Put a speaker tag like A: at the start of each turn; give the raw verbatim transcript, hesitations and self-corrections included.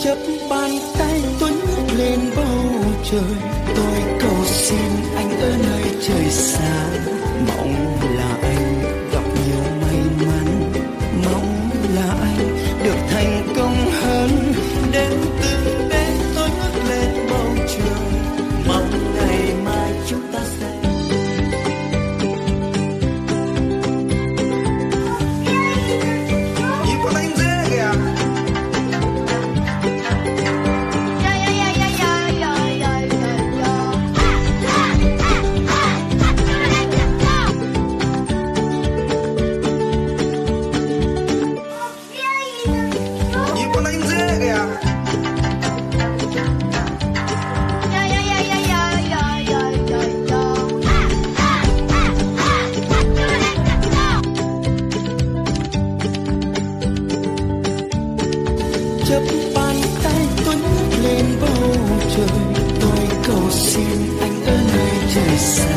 A: Chắp bàn tay tuấn lên bầu trời, tôi cầu xin anh ở nơi trời xa, mong là anh gặp nhiều may mắn, mong là anh được thành công hơn. Đến từng đêm tôi ngước lên bầu trời, mong ngày mai chúng ta sẽ chắp bàn tay tuấn lên bầu trời, tôi cầu xin anh ở nơi trời xa.